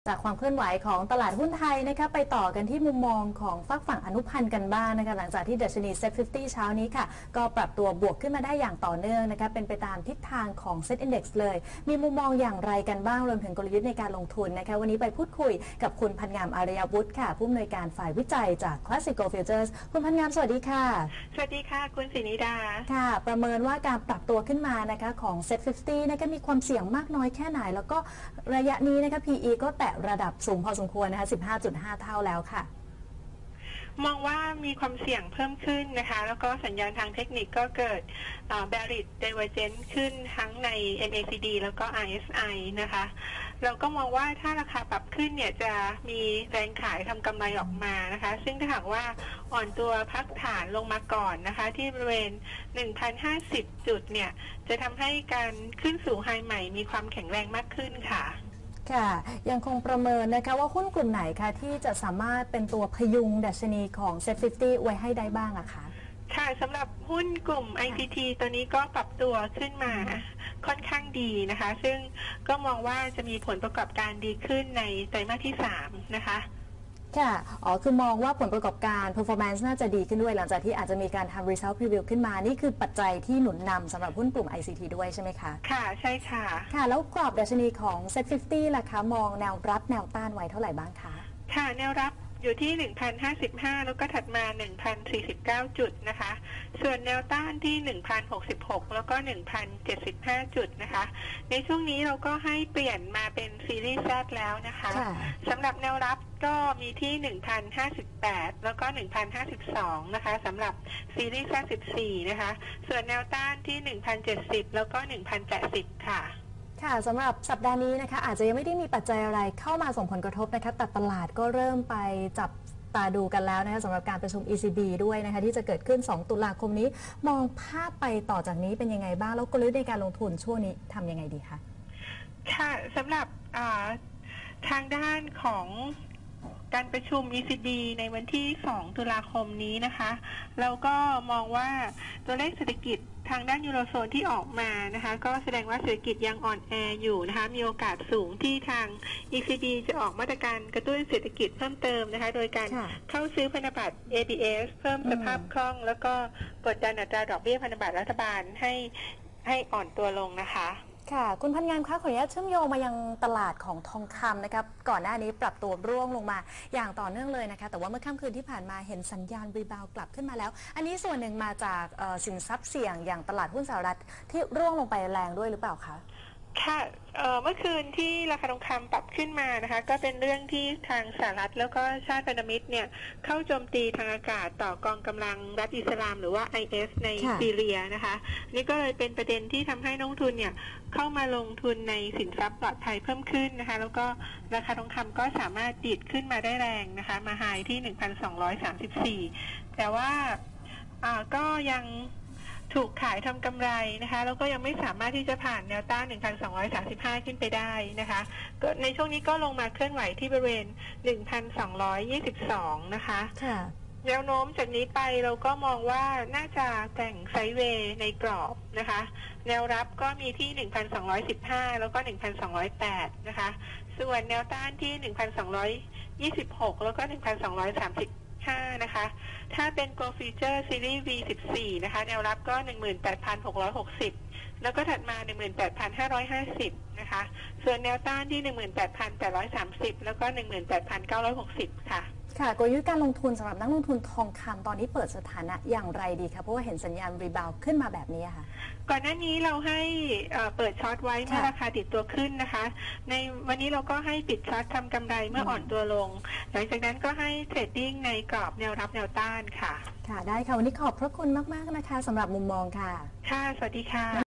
จากความเคลื่อนไหวของตลาดหุ้นไทยนะคะไปต่อกันที่มุมมองของฝั่งอนุพันธ์กันบ้างนะคะหลังจากที่ดัชนี Set 50 เช้านี้ค่ะก็ปรับตัวบวกขึ้นมาได้อย่างต่อเนื่องนะคะเป็นไปตามทิศทางของ Set Index เลยมีมุมมองอย่างไรกันบ้างรวมถึงกลยุทธ์ในการลงทุนนะคะวันนี้ไปพูดคุยกับคุณพันงามอารยวุฒิค่ะผู้อำนวยการฝ่ายวิจัยจาก Classical Futures คุณพันงามสวัสดีค่ะสวัสดีค่ะคุณศรีนิดาค่ะประเมินว่าการปรับตัวขึ้นมานะคะของ Set 50 นะคะมีความเสี่ยงมากน้อยแค่ไหนแล้วก็ระยะนี้นะคะ PE ก็แตะระดับสูงพอสมควรนะคะ 15.5 เท่าแล้วค่ะมองว่ามีความเสี่ยงเพิ่มขึ้นนะคะแล้วก็สัญญาณทางเทคนิคก็เกิดbearish divergence ขึ้นทั้งใน MACD แล้วก็ RSI นะคะเราก็มองว่าถ้าราคาปรับขึ้นเนี่ยจะมีแรงขายทำกำไรออกมานะคะซึ่งถ้าหากว่าอ่อนตัวพักฐานลงมาก่อนนะคะที่บริเวณ 1,050 จุดเนี่ยจะทำให้การขึ้นสู่ไฮใหม่มีความแข็งแรงมากขึ้นค่ะค่ะยังคงประเมินนะคะว่าหุ้นกลุ่มไหนคะที่จะสามารถเป็นตัวพยุงดัชนีของ Set 50 ไว้ให้ได้บ้างอะคะค่ะสำหรับหุ้นกลุ่ม ICT ตัวนี้ก็ปรับตัวขึ้นมาค่อนข้างดีนะคะซึ่งก็มองว่าจะมีผลประกอบการดีขึ้นในไตรมาสที่3นะคะค่ะคือมองว่าผลประกอบการ performance น่าจะดีขึ้นด้วยหลังจากที่อาจจะมีการทำ result preview ขึ้นมานี่คือปัจจัยที่หนุนนำสำหรับหุ้นกลุ่ม ICT ด้วยใช่ไหมคะค่ะใช่ค่ะค่ะแล้วกรอบดัชนีของ Set 50 ล่ะคะมองแนวรับแนวต้านไว้เท่าไหร่บ้างคะค่ะแนวรับอยู่ที่ 1,055 แล้วก็ถัดมา 1,049 จุดนะคะส่วนแนวต้านที่ 1,066 แล้วก็ 1,075 จุดนะคะในช่วงนี้เราก็ให้เปลี่ยนมาเป็นซีรีส์ Z แล้วนะคะสำหรับแนวรับก็มีที่ 1,058 แล้วก็ 1,052 นะคะสำหรับซีรีส์ Z 14 นะคะส่วนแนวต้านที่ 1,070 แล้วก็ 1,080 ค่ะค่ะสำหรับสัปดาห์นี้นะคะอาจจะยังไม่ได้มีปัจจัยอะไรเข้ามาส่งผลกระทบนะคะแต่ตลาดก็เริ่มไปจับตาดูกันแล้วนะคะสำหรับการประชุม ECB ด้วยนะคะที่จะเกิดขึ้น 2 ตุลาคมนี้มองภาพไปต่อจากนี้เป็นยังไงบ้างแล้วกลยุทธ์ในการลงทุนช่วงนี้ทำยังไงดีคะค่ะสำหรับทางด้านของการประชุม ECB ในวันที่ 2 ตุลาคมนี้นะคะเราก็มองว่าตัวเลขเศรษฐกิจทางด้านยูโรโซนที่ออกมานะคะก็แสดงว่าเศรษฐกิจยังอ่อนแออยู่นะคะมีโอกาสสูงที่ทาง ECB จะออกมาตรการกระตุ้นเศรษฐกิจเพิ่มเติมนะคะโดยการเข้าซื้อพันธบัตร ABS เพิ่มสภาพคล่องแล้วก็กดดันอัตราดอกเบี้ยพันธบัตรรัฐบาลให้อ่อนตัวลงนะคะค่ะคุณพันงามคะขออนุญาตเชื่อมโยงมายังตลาดของทองคำนะครับก่อนหน้านี้ปรับตัวร่วงลงมาอย่างต่อเนื่องเลยนะคะแต่ว่าเมื่อค่ำคืนที่ผ่านมาเห็นสัญญาณรีบาวกลับขึ้นมาแล้วอันนี้ส่วนหนึ่งมาจากสินทรัพย์เสี่ยงอย่างตลาดหุ้นสหรัฐที่ร่วงลงไปแรงด้วยหรือเปล่าคะค่ะเมื่อคืนที่ราคาทองคำปรับขึ้นมานะคะก็เป็นเรื่องที่ทางสหรัฐแล้วก็ชาติพันธมิตรเนี่ยเข้าโจมตีทางอากาศต่อกองกำลังรัฐอิสลามหรือว่า IS ในซีเรียนะคะนี่ก็เลยเป็นประเด็นที่ทำให้นักลงทุนเนี่ยเข้ามาลงทุนในสินทรัพย์ปลอดภัยเพิ่มขึ้นนะคะแล้วก็ราคาทองคำก็สามารถดีดขึ้นมาได้แรงนะคะมาไฮที่ 1,234 แต่ว่าก็ยังถูกขายทำกำไรนะคะแล้วก็ยังไม่สามารถที่จะผ่านแนวต้าน 1,235 ขึ้นไปได้นะคะก็ในช่วงนี้ก็ลงมาเคลื่อนไหวที่บริเวณ 1,222 นะคะแนวโน้มจากนี้ไปเราก็มองว่าน่าจะแต่งไซด์เวย์ในกรอบนะคะแนวรับก็มีที่ 1,215 แล้วก็ 1,208 นะคะส่วนแนวต้านที่ 1,226 แล้วก็ 1,230นะคะถ้าเป็น Go Future Series V14 นะคะแนวรับก็ 18,660 แล้วก็ถัดมา 18,550 นะคะส่วนแนวต้านที่ 18,830 แล้วก็ 18,960 ค่ะค่ะกลยุทธ์การลงทุนสำหรับนักลงทุนทองคำตอนนี้เปิดสถานะอย่างไรดีคะเพราะว่าเห็นสัญญาณรีบาวขึ้นมาแบบนี้ค่ะก่อนหน้านี้เราให้เปิดช็อตไว้เมื่อราคาติดตัวขึ้นนะคะในวันนี้เราก็ให้ปิดช็อตทำกำไรเมื่ออ่อนตัวลงหลังจากนั้นก็ให้เทรดดิ้งในกรอบแนวรับแนวต้านค่ะค่ะได้ค่ะวันนี้ขอบพระคุณมากๆนะคะสำหรับมุมมองค่ะค่ะสวัสดีค่ะ